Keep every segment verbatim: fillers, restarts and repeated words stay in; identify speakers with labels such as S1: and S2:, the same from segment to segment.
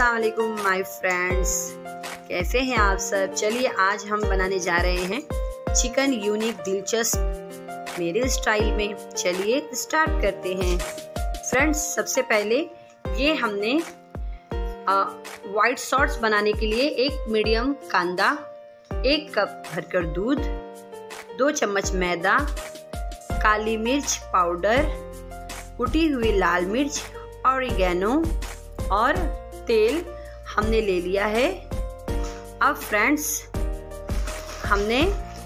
S1: अस्सलाम वालेकुम my friends, कैसे हैं आप सब। चलिए आज हम बनाने जा रहे हैं चिकन यूनिक दिलचस्प मेरे स्टाइल में। चलिए स्टार्ट करते हैं। फ्रेंड्स सबसे पहले ये हमने वाइट सॉस बनाने के लिए एक मीडियम कांदा, एक कप भरकर दूध, दो चम्मच मैदा, काली मिर्च पाउडर, कुटी हुई लाल मिर्च, ऑरिगेनो और तेल हमने ले लिया है। अब फ्रेंड्स हमने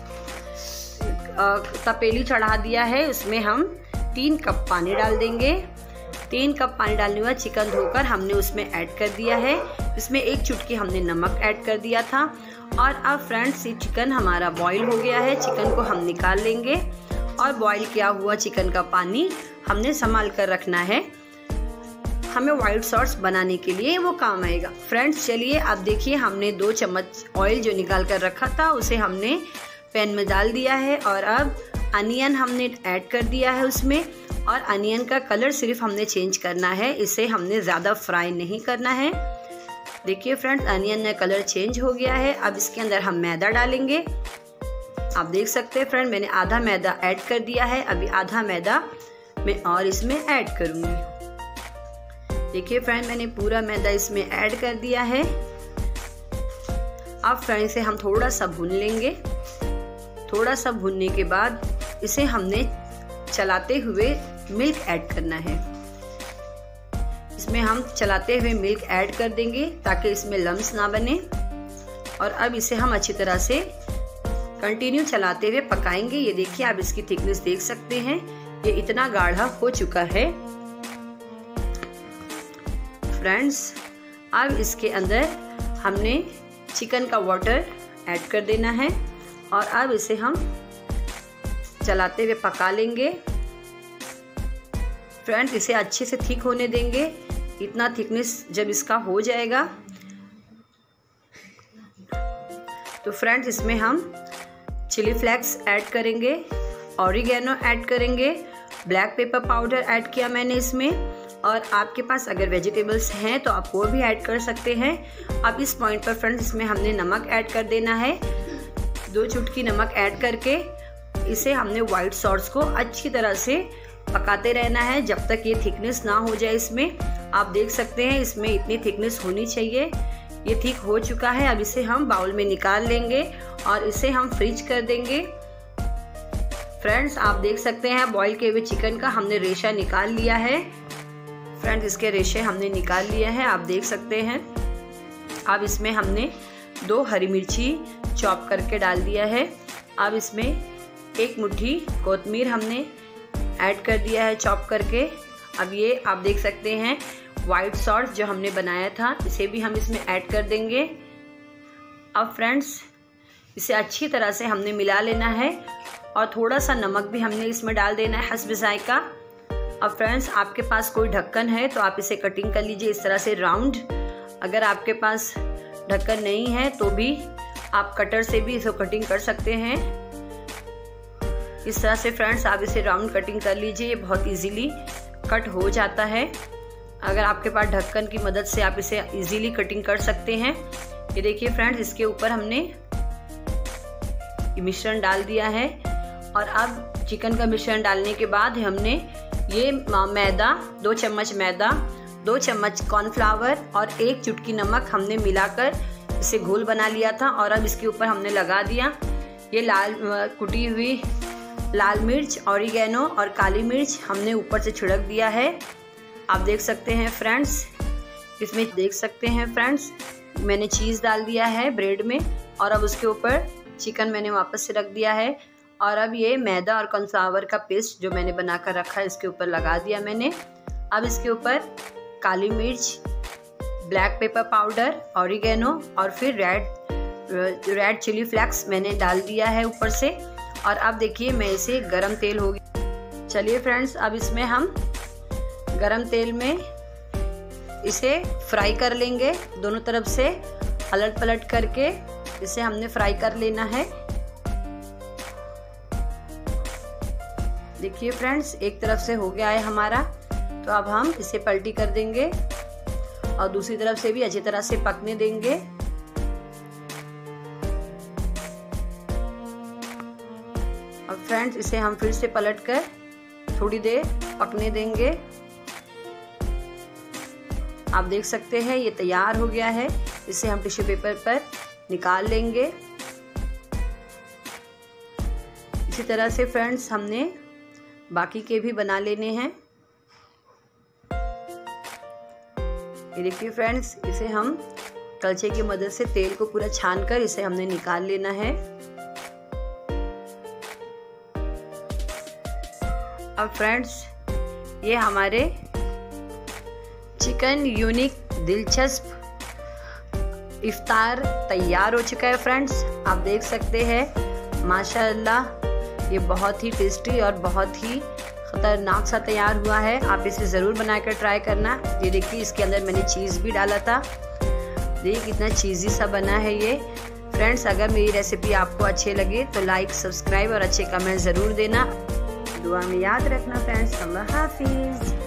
S1: तपेली चढ़ा दिया है, उसमें हम तीन कप पानी डाल देंगे। तीन कप पानी डालने के बाद चिकन धोकर हमने उसमें ऐड कर दिया है। इसमें एक चुटकी हमने नमक ऐड कर दिया था। और अब फ्रेंड्स ये चिकन हमारा बॉईल हो गया है। चिकन को हम निकाल लेंगे और बॉईल किया हुआ चिकन का पानी हमने संभाल कर रखना है, हमें व्हाइट सॉस बनाने के लिए वो काम आएगा। फ्रेंड्स चलिए अब देखिए, हमने दो चम्मच ऑयल जो निकाल कर रखा था उसे हमने पैन में डाल दिया है। और अब अनियन हमने ऐड कर दिया है उसमें, और अनियन का कलर सिर्फ हमने चेंज करना है, इसे हमने ज़्यादा फ्राई नहीं करना है। देखिए फ्रेंड्स अनियन का कलर चेंज हो गया है। अब इसके अंदर हम मैदा डालेंगे। आप देख सकते हैं फ्रेंड मैंने आधा मैदा ऐड कर दिया है। अभी आधा मैदा मैं और इसमें ऐड करूँगी। देखिए फ्रेंड मैंने पूरा मैदा इसमें ऐड कर दिया है। अब फ्रेंड इसे हम थोड़ा सा भून लेंगे। थोड़ा सा भूनने के बाद इसे हमने चलाते हुए मिल्क ऐड करना है। इसमें हम चलाते हुए मिल्क ऐड कर देंगे ताकि इसमें लम्स ना बने। और अब इसे हम अच्छी तरह से कंटिन्यू चलाते हुए पकाएंगे। ये देखिए आप इसकी थिकनेस देख सकते हैं, ये इतना गाढ़ा हो चुका है। फ्रेंड्स अब इसके अंदर हमने चिकन का वाटर ऐड कर देना है और अब इसे हम चलाते हुए पका लेंगे। फ्रेंड्स इसे अच्छे से थिक होने देंगे। इतना थिकनेस जब इसका हो जाएगा तो फ्रेंड्स इसमें हम चिली फ्लेक्स ऐड करेंगे, ऑरिगेनो ऐड करेंगे, ब्लैक पेपर पाउडर ऐड किया मैंने इसमें। और आपके पास अगर वेजिटेबल्स हैं तो आप वो भी ऐड कर सकते हैं। अब इस पॉइंट पर फ्रेंड्स इसमें हमने नमक ऐड कर देना है। दो चुटकी नमक ऐड करके इसे हमने व्हाइट सॉस को अच्छी तरह से पकाते रहना है जब तक ये थिकनेस ना हो जाए। इसमें आप देख सकते हैं इसमें इतनी थिकनेस होनी चाहिए। ये थिक हो चुका है। अब इसे हम बाउल में निकाल लेंगे और इसे हम फ्रीज कर देंगे। फ्रेंड्स आप देख सकते हैं बॉईल किए हुए चिकन का हमने रेशा निकाल लिया है। फ्रेंड्स इसके रेशे हमने निकाल लिए हैं, आप देख सकते हैं। अब इसमें हमने दो हरी मिर्ची चॉप करके डाल दिया है। अब इसमें एक मुट्ठी कोतमीर हमने ऐड कर दिया है चॉप करके। अब ये आप देख सकते हैं वाइट सॉस जो हमने बनाया था इसे भी हम इसमें ऐड कर देंगे। अब फ्रेंड्स इसे अच्छी तरह से हमने मिला लेना है और थोड़ा सा नमक भी हमने इसमें डाल देना है हस्ब ज़ायका। अब फ्रेंड्स आपके पास कोई ढक्कन है तो आप इसे कटिंग कर लीजिए इस तरह से राउंड। अगर आपके पास ढक्कन नहीं है तो भी आप कटर से भी इसे कटिंग कर सकते हैं। इस तरह से फ्रेंड्स आप इसे राउंड कटिंग कर लीजिए, ये बहुत इजीली कट हो जाता है। अगर आपके पास ढक्कन की मदद से आप इसे इजीली कटिंग कर सकते हैं। ये देखिए फ्रेंड्स इसके ऊपर हमने मिश्रण डाल दिया है। और अब चिकन का मिश्रण डालने के बाद हमने ये मैदा, दो चम्मच मैदा, दो चम्मच कॉर्नफ्लावर और एक चुटकी नमक हमने मिलाकर इसे घोल बना लिया था। और अब इसके ऊपर हमने लगा दिया ये लाल कुटी हुई लाल मिर्च, ऑरिगेनो और काली मिर्च हमने ऊपर से छिड़क दिया है। आप देख सकते हैं फ्रेंड्स, इसमें देख सकते हैं फ्रेंड्स मैंने चीज़ डाल दिया है ब्रेड में। और अब उसके ऊपर चिकन मैंने वापस से रख दिया है। और अब ये मैदा और कॉर्नफ्लावर का पेस्ट जो मैंने बना कर रखा है इसके ऊपर लगा दिया मैंने। अब इसके ऊपर काली मिर्च, ब्लैक पेपर पाउडर, ऑरिगेनो और फिर रेड रेड चिली फ्लेक्स मैंने डाल दिया है ऊपर से। और अब देखिए मैं इसे गरम तेल हो गया। चलिए फ्रेंड्स अब इसमें हम गरम तेल में इसे फ्राई कर लेंगे। दोनों तरफ से पलट पलट करके इसे हमने फ्राई कर लेना है। देखिए फ्रेंड्स एक तरफ से हो गया है हमारा, तो अब हम इसे पलटी कर देंगे और दूसरी तरफ से भी अच्छी तरह से पकने देंगे। और फ्रेंड्स इसे हम फिर से पलटकर थोड़ी देर पकने देंगे। आप देख सकते हैं ये तैयार हो गया है। इसे हम टिश्यू पेपर पर निकाल लेंगे। इसी तरह से फ्रेंड्स हमने बाकी के भी बना लेने हैं। ये देखिए फ्रेंड्स, इसे हम कलछे की मदद से तेल को पूरा छानकर इसे हमने निकाल लेना है। अब फ्रेंड्स ये हमारे चिकन यूनिक दिलचस्प इफ्तार तैयार हो चुका है। फ्रेंड्स आप देख सकते हैं माशाअल्लाह ये बहुत ही टेस्टी और बहुत ही खतरनाक सा तैयार हुआ है। आप इसे ज़रूर बनाकर ट्राई करना। ये देखिए इसके अंदर मैंने चीज़ भी डाला था। देखिए कितना चीज़ी सा बना है ये। फ्रेंड्स अगर मेरी रेसिपी आपको अच्छे लगे तो लाइक, सब्सक्राइब और अच्छे कमेंट ज़रूर देना। दुआ में याद रखना फ्रेंड्स। अल्लाह हाफिज़।